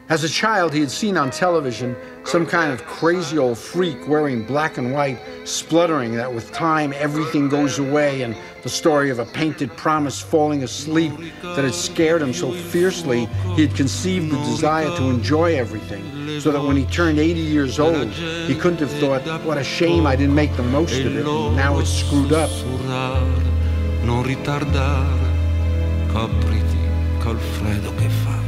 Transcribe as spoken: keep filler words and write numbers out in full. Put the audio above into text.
As a child, he had seen on television some kind of crazy old freak wearing black and white, spluttering that with time everything goes away, and the story of a painted promise falling asleep that had scared him so fiercely he had conceived the desire to enjoy everything, so that when he turned eighty years old, he couldn't have thought, what a shame I didn't make the most of it, and now it's screwed up. Non ritardare, copriti col freddo che fa.